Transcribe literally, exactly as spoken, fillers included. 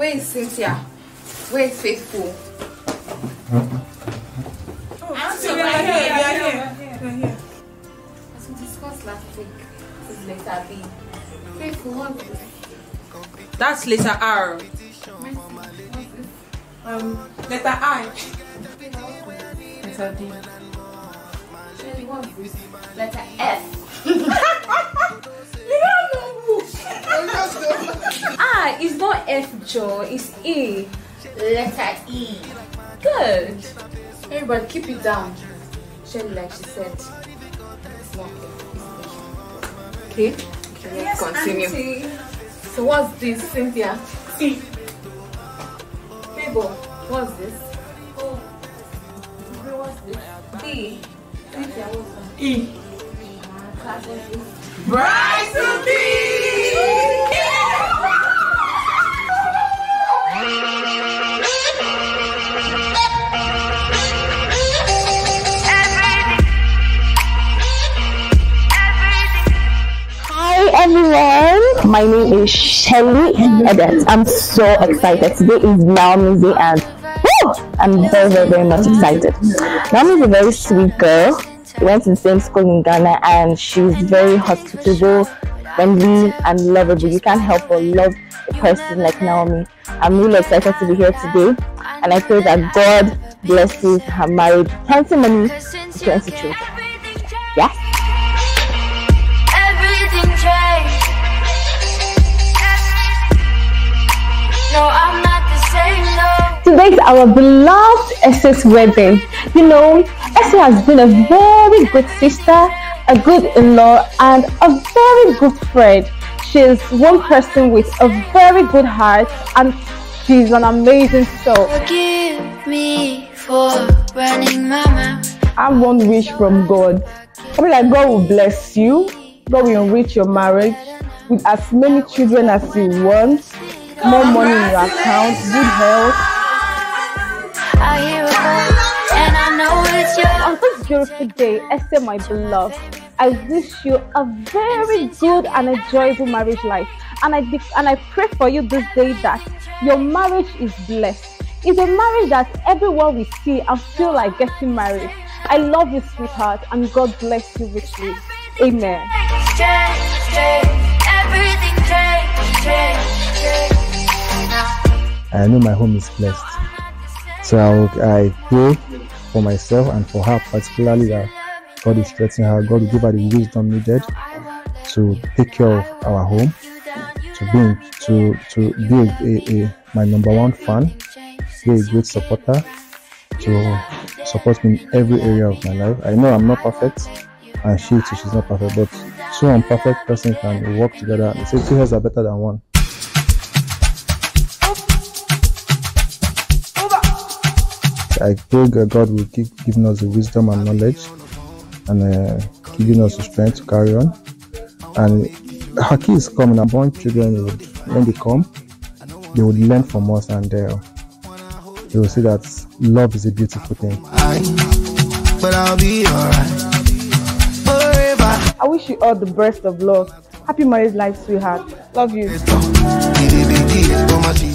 Where is Cynthia? Where is Faithful? Oh, Auntie, we are here. We are here. We are here. As we discussed last week, this is letter B. Faithful, what's this? That's letter R. What's this? Um, letter I. Letter D. Shelly, what's this? Letter F. You don't know. Ah, it's not F, Joe. It's E. Letter E. Good. Everybody, keep it down. Shelly, like she said, it's not F. Okay? Okay, let's Yes, continue. Auntie. So, what's this, Cynthia? C. Fable, what's this? Oh, What's this? D. Cynthia, what's that? E. Ah, class, what's this? Bride to be. Hi everyone, my name is Shelly and I'm so excited. Today is Naomi's day and woo, I'm very, very, very much excited. Naomi is a very sweet girl. We went to the same school in Ghana and she's very hospitable, friendly and lovable. You can't help but love a person like Naomi. I'm really excited to be here today and I pray that God blesses her marriage, plenty money, plenty children. Yes. No, I'm not the same, no. Today is our beloved Esse's wedding. You know, Essie has been a very good sister, a good in-law, and a very good friend. She's one person with a very good heart, and she's an amazing soul. Forgive me for running my mouth. I have one wish from God. I mean, like God will bless you. God will enrich your marriage with as many children as you want. More money in your account, good health. I hear a voice, and I know it's yours. On this beautiful day, Esther, my beloved, I wish you a very good and enjoyable marriage life. And I and I pray for you this day that your marriage is blessed. It's a marriage that everyone will see and feel like getting married. I love you, sweetheart, and God bless you richly. Amen. Straight, straight, everything straight, straight, straight. I know my home is blessed, so I, I pray for myself and for her particularly that God will strengthen her. God will give her the wisdom needed to take care of our home, to be to to be a, a, a my number one fan, be a great supporter, to support me in every area of my life. I know I'm not perfect, and she too, she's not perfect, but two imperfect persons can work together. They say two heads are better than one. I pray that God will keep giving us the wisdom and knowledge and uh, giving us the strength to carry on. And her kids come, and born children, would, when they come, they would learn from us and uh, they will see that love is a beautiful thing. I, but I'll be alright forever. I wish you all the best of luck. Happy marriage life, sweetheart. Love you.